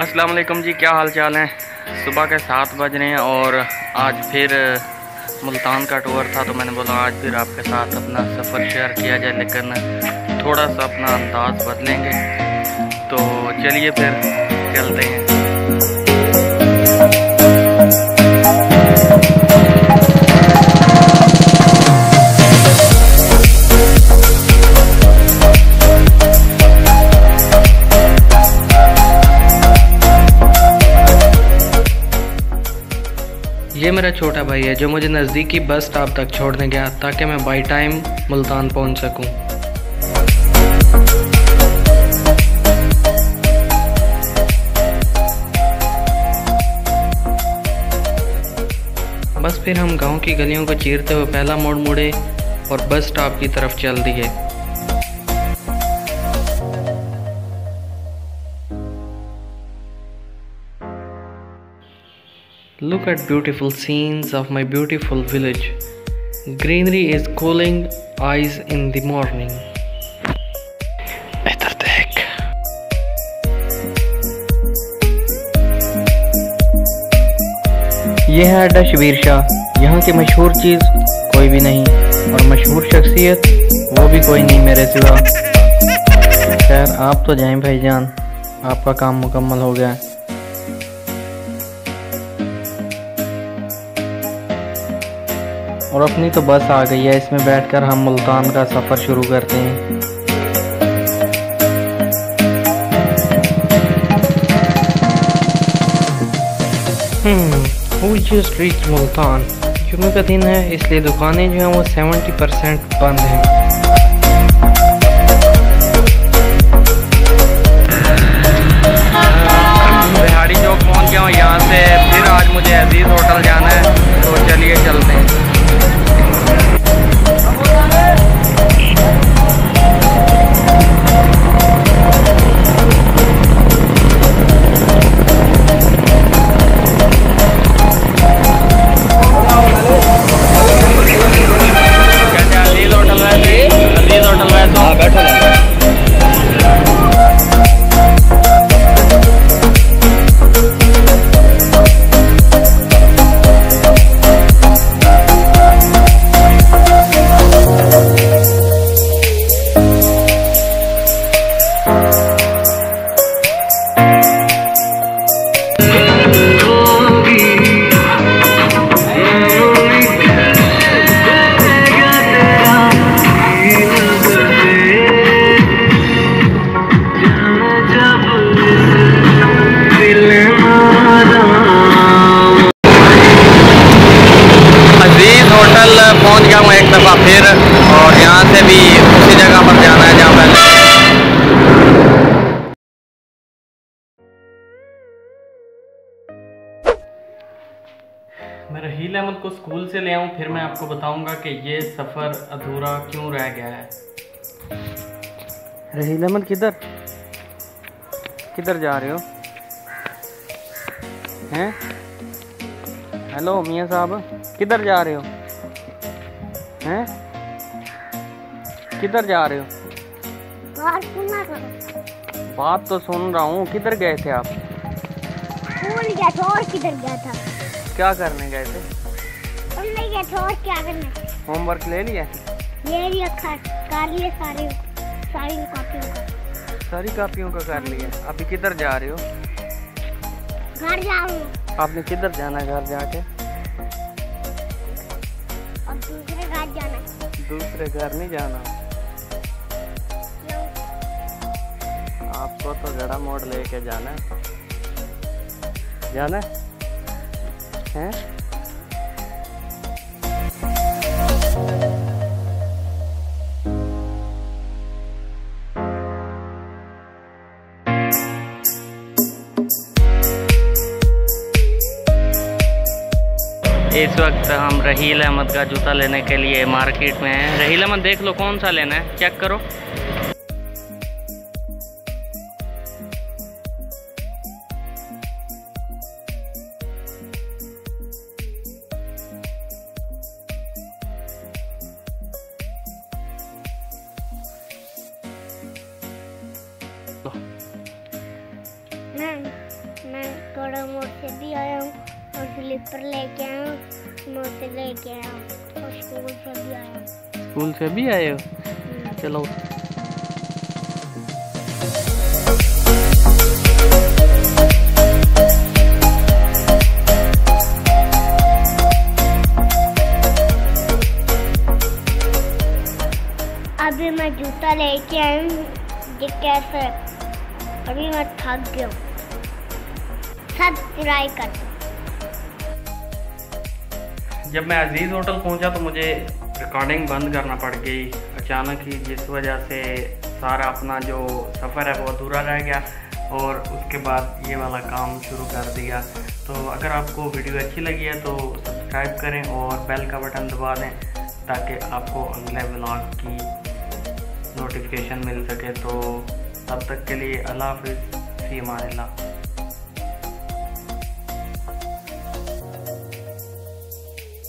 अस्सलाम वालेकुम जी, क्या हाल चाल है। सुबह के 7 बज रहे हैं और आज फिर मुल्तान का टूर था, तो मैंने बोला आज फिर आपके साथ अपना सफ़र शेयर किया जाए, लेकिन थोड़ा सा अपना अंदाज़ बदलेंगे। तो चलिए फिर चलते हैं। ये मेरा छोटा भाई है जो मुझे नज़दीकी बस स्टॉप तक छोड़ने गया ताकि मैं बाई टाइम मुल्तान पहुंच सकूं। बस फिर हम गांव की गलियों को चीरते हुए पहला मोड़ मुड़े और बस स्टॉप की तरफ चल दिए। Look at beautiful scenes of my beautiful village. Greenery is cooling eyes in the morning. इधर देख। यह है अड्डा शबीर शाह। यहाँ की मशहूर चीज़ कोई भी नहीं और मशहूर शख्सियत वो भी कोई नहीं मेरे सिवा। खैर आप तो जाएं भाईजान, आपका काम मुकम्मल हो गया। और अपनी तो बस आ गई है, इसमें बैठकर हम मुल्तान का सफ़र शुरू करते हैं। We just reached Multan. जुम्मे का दिन है इसलिए दुकानें जो हैं वो 70% बंद हैं। बिहारी चौक पहुंच गया हूँ। यहाँ से फिर आज मुझे अजीज़ होटल जाना है, तो चलिए चलते हैं। पहुंच गया हूँ एक दफ़ा फिर, और यहाँ से भी उसी जगह पर जाना है जहाँ पहले। मैं रहील अहमद को स्कूल से ले आऊँ, फिर मैं आपको बताऊंगा कि ये सफ़र अधूरा क्यों रह गया है। रहील अहमद किधर जा रहे हो हैं? हेलो मियाँ साहब, किधर जा रहे हो हैं? किधर जा रहे हो? बात तो सुन रहा हूँ। किधर गए थे आप? स्कूल गया था। और किधर गया था? क्या करने गए थे? पढ़ने गया था। और क्या करना? होमवर्क ले लिया? ले लिया, कर लिए सारी कापियों का कर लिया। अभी किधर जा रहे हो? घर जा रहा हूँ। आपने किधर जाना है घर जाके? दूसरे घर नहीं जाना। आपको तो गड़ा मोड़ लेके जाना है? इस वक्त हम रहील अहमद का जूता लेने के लिए मार्केट में हैं। रहील अहमद देख लो कौन सा लेना है, चेक करो। थोड़ा मोड़ से भी आया हूँ और स्लीपर लेके आया हूँ, मोड़ से लेके आया हूँ और स्कूल से भी आया हूँ। स्कूल से भी आए हो? चलो। अभी मैं जूता लेके आई हूँ, ये कैसे अभी मैं थक गया हूँ, सब ट्राई कर। जब मैं अजीज़ होटल पहुंचा तो मुझे रिकॉर्डिंग बंद करना पड़ गई अचानक ही, जिस वजह से सारा अपना जो सफ़र है वो अधूरा रह गया और उसके बाद ये वाला काम शुरू कर दिया। तो अगर आपको वीडियो अच्छी लगी है तो सब्सक्राइब करें और बेल का बटन दबा दें ताकि आपको अगले व्लॉग की नोटिफिकेशन मिल सके। तो तब तक के लिए अल्लाह हाफिज़, फ़ी अमान अल्लाह।